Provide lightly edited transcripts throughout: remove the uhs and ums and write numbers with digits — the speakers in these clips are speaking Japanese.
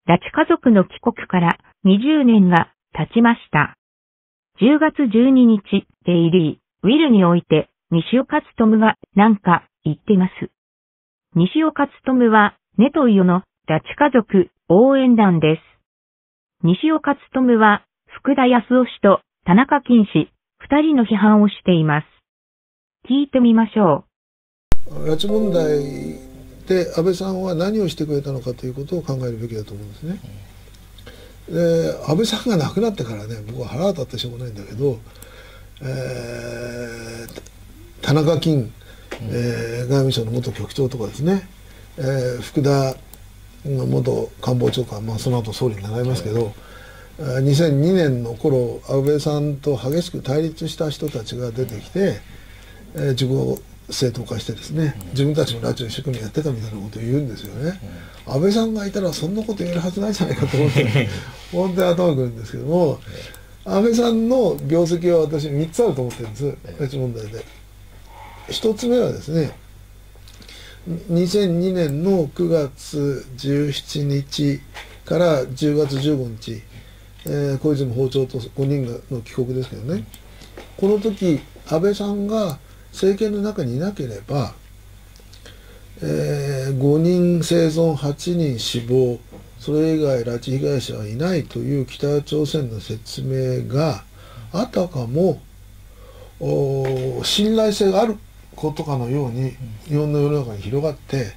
拉致家族の帰国から20年が経ちました。10月12日、デイリー、ウィルにおいて、西岡努が何か言ってます。西岡努は、ネトイヨの拉致家族応援団です。西岡努は、福田康夫氏と田中金氏、二人の批判をしています。聞いてみましょう。拉致問題で安倍さんは何をしてくれたのかということを考えるべきだと思うんですね。で、安倍さんが亡くなってからね、僕は腹が立ってしょうがないんだけど、田中金、外務省の元局長とかですね、福田元官房長官、その後総理になられますけど、2002年の頃安倍さんと激しく対立した人たちが出てきて、自己正当化してですね、自分たちの拉致を一生懸命やってたみたいなことを言うんですよね。安倍さんがいたらそんなこと言えるはずないじゃないかと思って本当に頭がくるんですけども、安倍さんの業績は私3つあると思ってるんです、拉致問題で。1つ目はですね、2002年の9月17日から10月15日、小泉訪朝と5人の帰国ですけどね、この時安倍さんが政権の中にいなければ、5人生存8人死亡、それ以外拉致被害者はいないという北朝鮮の説明があたかも信頼性があることかのように日本の世の中に広がって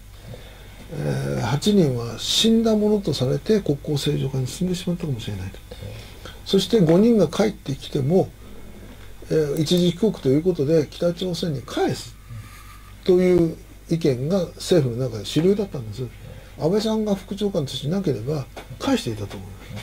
、8人は死んだものとされて国交正常化に進んでしまったかもしれないと。そして5人が帰ってきても、一時帰国ということで北朝鮮に返すという意見が政府の中で主流だったんです。安倍さんが副長官としていなければ返していたと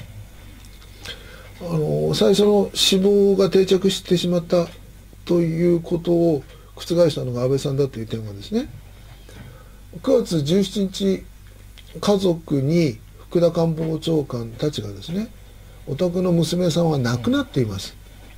思います。最初の死亡が定着してしまったということを覆したのが安倍さんだという点はですね、9月17日家族に福田官房長官たちがですね、お宅の娘さんは亡くなっています、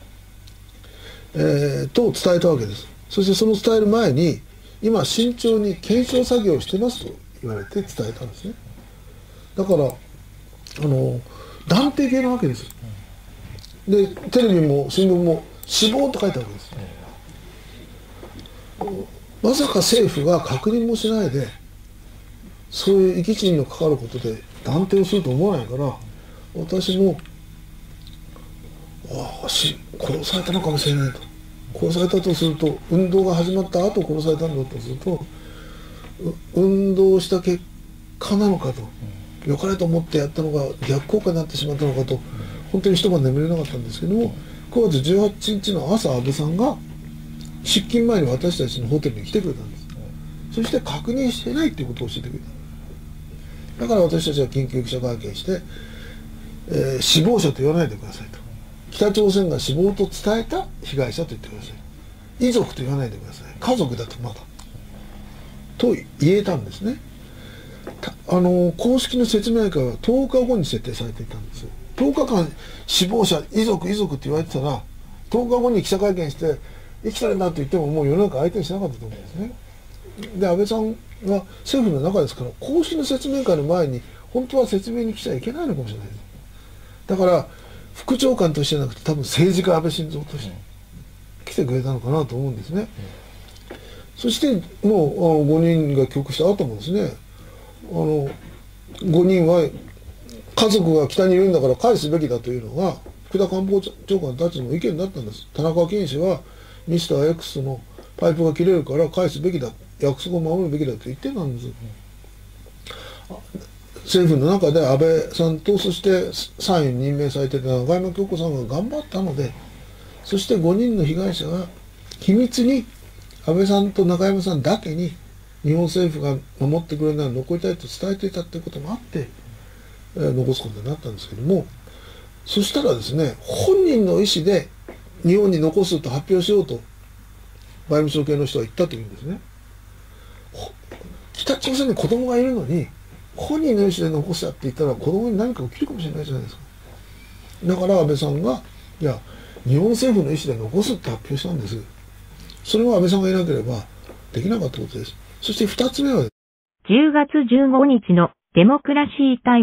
と伝えたわけです。そしてその伝える前に今慎重に検証作業をしてますと言われて伝えたんですね。だから断定系なわけです。でテレビも新聞も死亡と書いたわけです。まさか政府が確認もしないでそういう遺棄地のかかることで断定をすると思わないから、私も殺されたのかもしれないと。殺されたとすると、運動が始まった後殺されたんだとすると、運動した結果なのかと、良かれと思ってやったのが逆効果になってしまったのかと、本当に一晩眠れなかったんですけども、9月18日の朝安倍さんが出勤前に私たちのホテルに来てくれたんです。そして確認してないっていうことを教えてくれた。だから私たちは緊急記者会見して、死亡者と言わないでくださいと。北朝鮮が死亡と伝えた被害者と言ってください。遺族と言わないでください。家族だとまだと言えたんですね。公式の説明会は10日後に設定されていたんですよ。10日間死亡者遺族って言われてたら、10日後に記者会見して生きてるんだと言ってももう世の中相手にしなかったと思うんですね。で安倍さんは政府の中ですから、公式の説明会の前に本当は説明に来ちゃいけないのかもしれないです。だから副長官としてじゃなくて多分政治家安倍晋三として来てくれたのかなと思うんですね。そしてもう5人が帰国した後もですね、5人は家族が北にいるんだから返すべきだというのが福田官房長官たちの意見だったんです。田中健氏はミスター X のパイプが切れるから返すべきだ、約束を守るべきだと言ってたんです。政府の中で安倍さんとそして参院に任命されていた中山京子さんが頑張ったので、そして5人の被害者が秘密に安倍さんと中山さんだけに日本政府が守ってくれるなら残りたいと伝えていたということもあって、残すことになったんですけども、そしたらですね、本人の意思で日本に残すと発表しようと外務省系の人は言ったというんですね。北朝鮮に子供がいるのに本人の意思で残したって言ったら子供に何か起きるかもしれないじゃないですか。だから安倍さんがいや日本政府の意思で残すって発表したんです。それは安倍さんがいなければできなかったことです。そして2つ目は 10月15日のデモクラシータイムス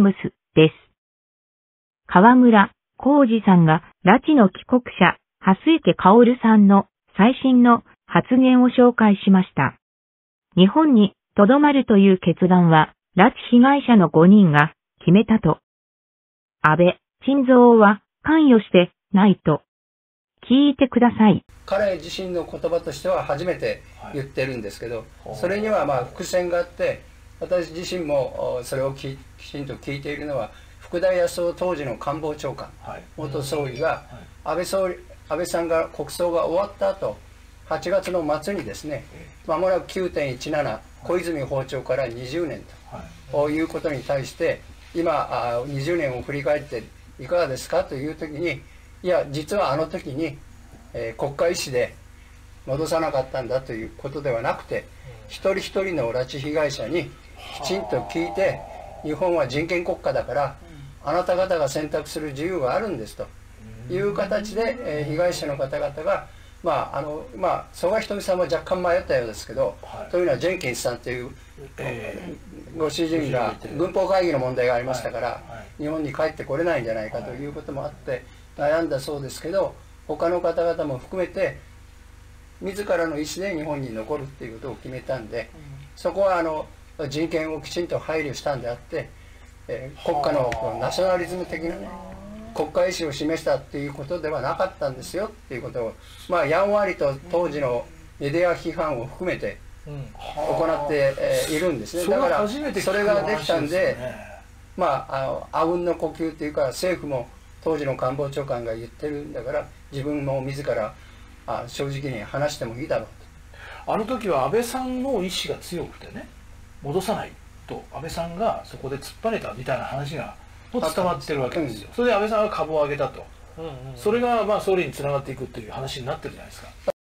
です。河村浩二さんが拉致の帰国者、蓮池薫さんの最新の発言を紹介しました。日本に留まるという決断は、拉致被害者の5人が決めたと。安倍晋三は関与してないと。聞いてください。 彼自身の言葉としては初めて言ってるんですけど、それには伏線があって、私自身もそれをきちんと聞いているのは、福田康夫当時の官房長官、元総理が安倍さんが国葬が終わった後、8月の末にですね、まもなく 9.17 小泉訪朝から20年ということに対して、今20年を振り返っていかがですかという時に、いや実はあの時に、国家意思で戻さなかったんだということではなくて、一人一人の拉致被害者にきちんと聞いて、日本は人権国家だからあなた方が選択する自由があるんですという形で、被害者の方々が曽我ひとみさんは若干迷ったようですけど、というのはジェンキンスさんというご主人が軍法会議の問題がありましたから、日本に帰ってこれないんじゃないかということもあって悩んだそうですけど、他の方々も含めて自らの意思で日本に残るっていうことを決めたんで、そこは人権をきちんと配慮したんであって、国家のナショナリズム的なね、国家意思を示したっていうことではなかったんですよっていうことを、やんわりと当時のメディア批判を含めて行っているんですね。だからそれができたんで、あうんの呼吸っていうか、政府も当時の官房長官が言ってるんだから、自分も自ら正直に話してもいいだろうと。あの時は安倍さんの意志が強くてね、戻さないと安倍さんがそこで突っぱねたみたいな話がも伝わってるわけですよ。それで安倍さんが株を上げたと、それが総理につながっていくっていう話になってるじゃないですか。